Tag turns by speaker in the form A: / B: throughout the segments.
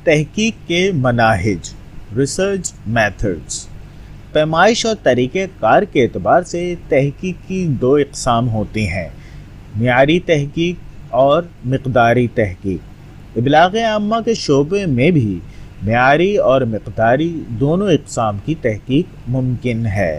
A: تحقیق کے مناہج، research methods. پیمائش اور طریقہ کار کے اعتبار سے تحقیق کی دو اقسام ہوتی ہیں، معیاری تحقیق اور مقداری تحقیق۔ ابلاغ عامہ کے شعبے میں بھی معیاری اور مقداری دونوں اقسام کی تحقیق ممکن ہے۔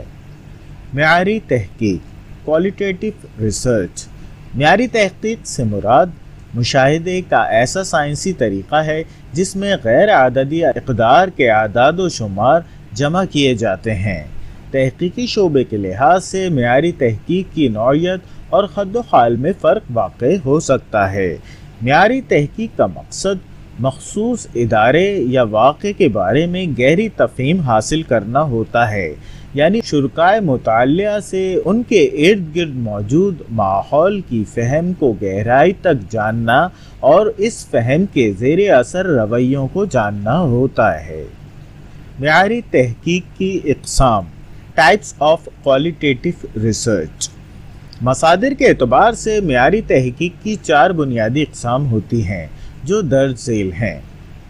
A: معیاری تحقیق، کوالٹیٹیو ریسرچ۔ معیاری تحقیق سے مراد مشاہدے کا ایسا سائنسی طریقہ ہے جس میں غیر عددی اقدار کے اعداد و شمار جمع کیے جاتے ہیں۔ تحقیقی شعبے کے لحاظ سے معیاری تحقیق کی نوعیت اور خد و خال میں فرق واقع ہو سکتا ہے۔ معیاری تحقیق کا مقصد مخصوص ادارے یا واقعے کے بارے میں گہری تفہیم حاصل کرنا ہوتا ہے، یعنی شرکائے مطالعہ سے ان کے ارد گرد موجود ماحول کی فہم کو گہرائی تک جاننا اور اس فہم کے زیر اثر رویوں کو جاننا ہوتا ہے۔ معیاری تحقیق کی اقسام، ٹائپس آف کوالٹیٹیو ریسرچ۔ مصادر کے اعتبار سے معیاری تحقیق کی 4 بنیادی اقسام ہوتی ہیں جو درج ذیل ہیں۔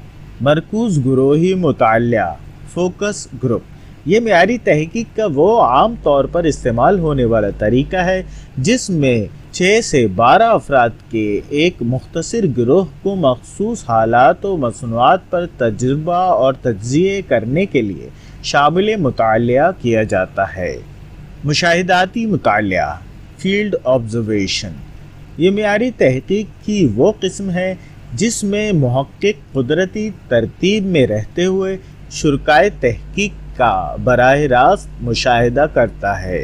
A: مرکوز گروہی مطالعہ، فوکس گروپ۔ یہ معیاری تحقیق کا وہ عام طور پر استعمال ہونے والا طریقہ ہے جس میں 6 سے 12 افراد کے ایک مختصر گروہ کو مخصوص حالات و مصنوعات پر تجربہ اور تجزیے کرنے کے لیے شامل مطالعہ کیا جاتا ہے۔ مشاہداتی مطالعہ، فیلڈ آبزرویشن۔ یہ معیاری تحقیق کی وہ قسم ہے جس میں محقق قدرتی ترتیب میں رہتے ہوئے شرکائے تحقیق کا براہ راست مشاہدہ کرتا ہے۔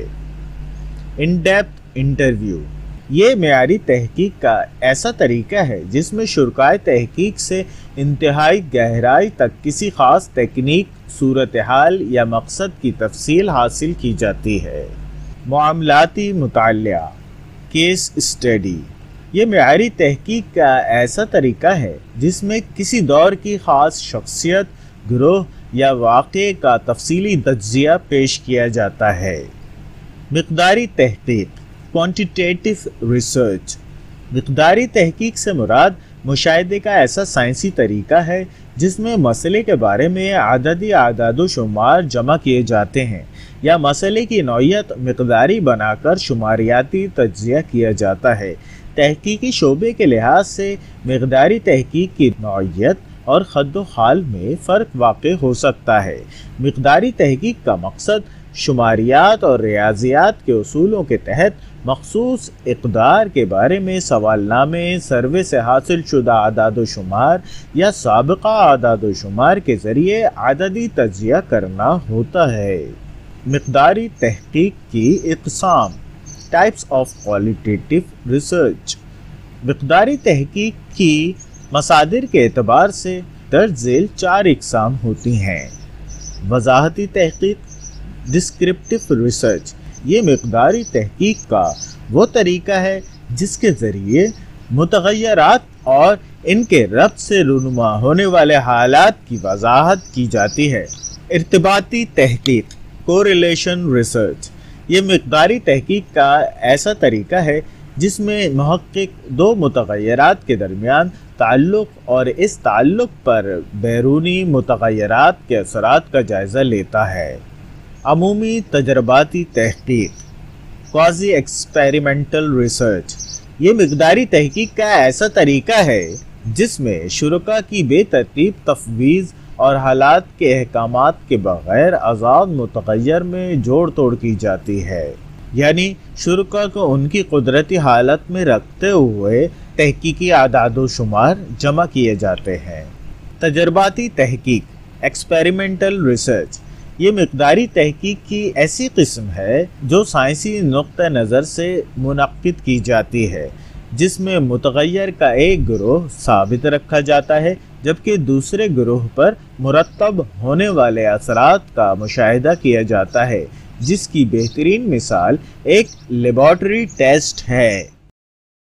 A: In depth interview. یہ معیاری تحقیق کا ایسا طریقہ ہے جس میں شرکائے تحقیق سے انتہائی گہرائی تک کسی خاص تکنیک، صورتحال یا مقصد کی تفصیل حاصل کی جاتی ہے۔ معاملاتی مطالعہ، کیس اسٹڈی۔ یہ معیاری تحقیق کا ایسا طریقہ ہے جس میں کسی دور کی خاص شخصیت، گروہ یا واقعے کا تفصیلی تجزیہ پیش کیا جاتا ہے۔ مقداری تحقیق، کوانٹیٹیو ریسرچ۔ مقداری تحقیق سے مراد مشاہدے کا ایسا سائنسی طریقہ ہے جس میں مسئلے کے بارے میں عددی اعداد و شمار جمع کیے جاتے ہیں یا مسئلے کی نوعیت مقداری بنا کر شماریاتی تجزیہ کیا جاتا ہے۔ تحقیقی شعبے کے لحاظ سے مقداری تحقیق کی نوعیت اور خد و خال میں فرق واقع ہو سکتا ہے۔ مقداری تحقیق کا مقصد شماریات اور ریاضیات کے اصولوں کے تحت مخصوص اقدار کے بارے میں سوال نامے، سروے سے حاصل شدہ اعداد و شمار یا سابقہ اعداد و شمار کے ذریعے عددی تجزیہ کرنا ہوتا ہے۔ مقداری تحقیق کی اقسام، ٹائپس آف کوالٹیٹیو ریسرچ۔ مقداری تحقیق کی مصادر کے اعتبار سے درج ذیل 4 اقسام ہوتی ہیں۔ وضاحتی تحقیق، ڈسکرپٹیو ریسرچ۔ یہ مقداری تحقیق کا وہ طریقہ ہے جس کے ذریعے متغیرات اور ان کے ربط سے رونما ہونے والے حالات کی وضاحت کی جاتی ہے۔ ارتباطی تحقیق، کوریلیشن ریسرچ۔ یہ مقداری تحقیق کا ایسا طریقہ ہے جس میں محقق 2 متغیرات کے درمیان تعلق اور اس تعلق پر بیرونی متغیرات کے اثرات کا جائزہ لیتا ہے۔ عمومی تجرباتی تحقیق، کوازی ایکسپیریمنٹل ریسرچ۔ یہ مقداری تحقیق کا ایسا طریقہ ہے جس میں شرکاء کی بے ترتیب تفویض اور حالات کے احکامات کے بغیر آزاد متغیر میں جوڑ توڑ کی جاتی ہے، یعنی شرکاء کو ان کی قدرتی حالت میں رکھتے ہوئے تحقیقی اعداد و شمار جمع کیے جاتے ہیں۔ تجرباتی تحقیق، ایکسپیریمنٹل ریسرچ۔ یہ مقداری تحقیق کی ایسی قسم ہے جو سائنسی نقطہ نظر سے منعقد کی جاتی ہے، جس میں متغیر کا ایک گروہ ثابت رکھا جاتا ہے جبکہ دوسرے گروہ پر مرتب ہونے والے اثرات کا مشاہدہ کیا جاتا ہے، جس کی بہترین مثال ایک لیبارٹری ٹیسٹ ہے۔